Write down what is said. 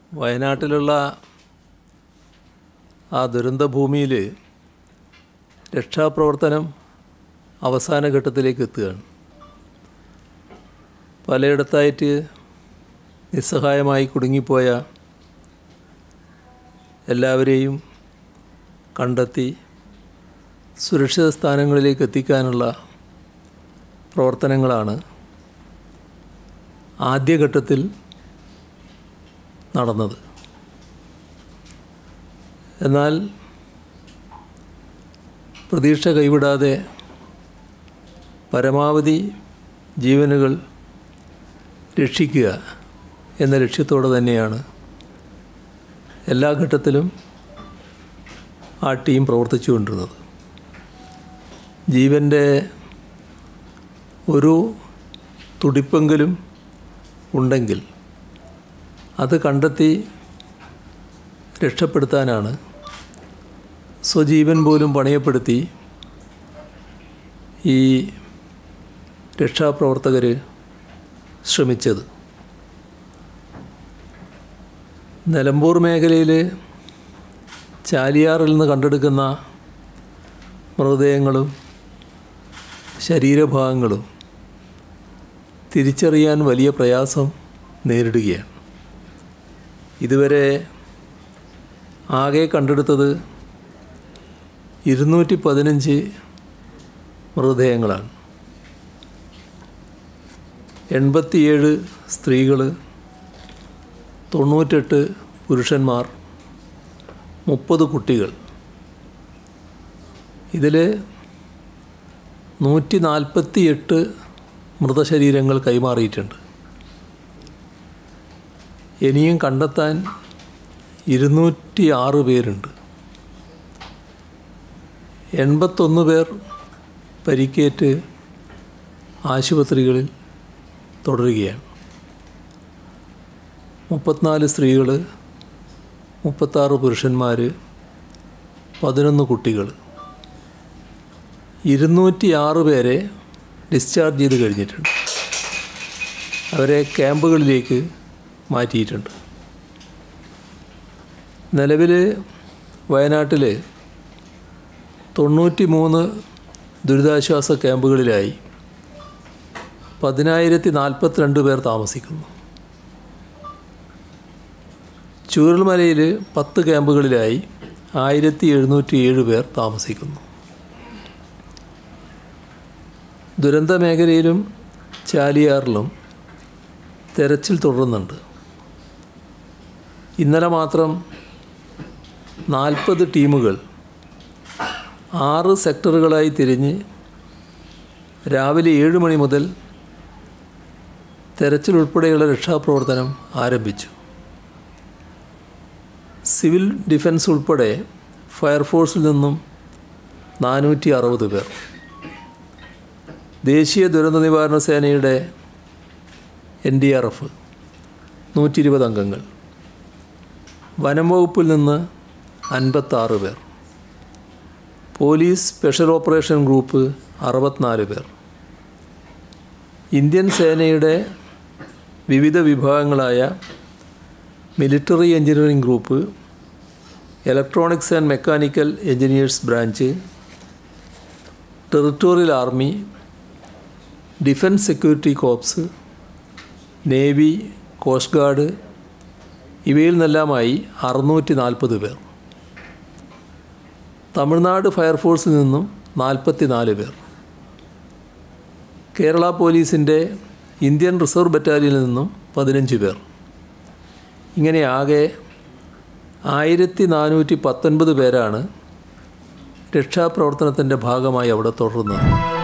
വയനാട്ടിലുള്ള ആ ദുരന്തഭൂമിയിൽ രക്ഷാപ്രവർത്തനം അവസാന ഘട്ടത്തിലേക്ക് എത്തുകയാണ്. പലയിടത്തായിട്ട് നിസ്സഹായമായി കുടുങ്ങിപ്പോയ എല്ലാവരെയും കണ്ടെത്തി സുരക്ഷിത സ്ഥാനങ്ങളിലേക്ക് എത്തിക്കാനുള്ള പ്രവർത്തനങ്ങളാണ് ആദ്യഘട്ടത്തിൽ നടന്നത്. എന്നാൽ പ്രതീക്ഷ കൈവിടാതെ പരമാവധി ജീവനുകൾ രക്ഷിക്കുക എന്ന ലക്ഷ്യത്തോടെ തന്നെയാണ് എല്ലാ ഘട്ടത്തിലും ആ ടീം പ്രവർത്തിച്ചുകൊണ്ടിരുന്നത്. ജീവൻ്റെ ഒരു തുടിപ്പെങ്കിലും ഉണ്ടെങ്കിൽ അത് കണ്ടെത്തി രക്ഷപ്പെടുത്താനാണ് സ്വജീവൻ പോലും പണയപ്പെടുത്തി ഈ രക്ഷാപ്രവർത്തകർ ശ്രമിച്ചത്. നിലമ്പൂർ മേഖലയിൽ ചാലിയാറിൽ നിന്ന് കണ്ടെടുക്കുന്ന മൃതദേഹങ്ങളും ശരീരഭാഗങ്ങളും തിരിച്ചറിയാൻ വലിയ പ്രയാസം നേരിടുകയാണ്. ഇതുവരെ ആകെ കണ്ടെടുത്തത് 215 മൃതദേഹങ്ങളാണ്. 87 സ്ത്രീകൾ, 98 പുരുഷന്മാർ, 30 കുട്ടികൾ. ഇതിൽ 148 മൃതശരീരങ്ങൾ കൈമാറിയിട്ടുണ്ട്. ഇനിയും കണ്ടെത്താൻ 206 പേരുണ്ട്. 81 പേർ പരിക്കേറ്റ് ആശുപത്രികളിൽ തുടരുകയാണ്. 34 സ്ത്രീകൾ, 36 പുരുഷന്മാർ, 11 കുട്ടികൾ. 206 പേരെ ഡിസ്ചാർജ് ചെയ്ത് കഴിഞ്ഞിട്ടുണ്ട്. അവരെ ക്യാമ്പുകളിലേക്ക് മാറ്റിയിട്ടുണ്ട്. നിലവിൽ വയനാട്ടിൽ 93 ദുരിതാശ്വാസ ക്യാമ്പുകളിലായി 10,042 പേർ താമസിക്കുന്നു. ചൂരൽമലയിൽ 10 ക്യാമ്പുകളിലായി 1,707 പേർ താമസിക്കുന്നു. ദുരന്ത മേഖലയിലും ചാലിയാറിലും തെരച്ചിൽ തുടരുന്നുണ്ട്. ഇന്നലെ മാത്രം 40 ടീമുകൾ 6 സെക്ടറുകളായി തിരിഞ്ഞ് രാവിലെ 7 മണി മുതൽ തെരച്ചിൽ ഉൾപ്പെടെയുള്ള രക്ഷാപ്രവർത്തനം ആരംഭിച്ചു. സിവിൽ ഡിഫൻസ് ഉൾപ്പെടെ ഫയർഫോഴ്സിൽ നിന്നും 460 പേർ, ദേശീയ ദുരന്ത നിവാരണ സേനയുടെ NDRF 120 അംഗങ്ങൾ, വനം വകുപ്പിൽ നിന്ന് 56 പേർ, പോലീസ് സ്പെഷ്യൽ ഓപ്പറേഷൻ ഗ്രൂപ്പ് 64 പേർ, ഇന്ത്യൻ സേനയുടെ വിവിധ വിഭാഗങ്ങളായ military engineering group, electronics and mechanical engineers branch, territorial army, defence security corps, navy, coast guard ഇവയിൽ നിന്നെല്ലാമായി 640 പേർ. തമിഴ്നാട് ഫയർഫോഴ്സിൽ നിന്നും 44 പേർ. കേരള പോലീസിൻ്റെ ഇന്ത്യൻ റിസർവ് ബറ്റാലിയനിൽ നിന്നും 15 പേർ. ഇങ്ങനെ ആകെ 1419 പേരാണ് രക്ഷാപ്രവർത്തനത്തിൻ്റെ ഭാഗമായി അവിടെ തുടരുന്നത്.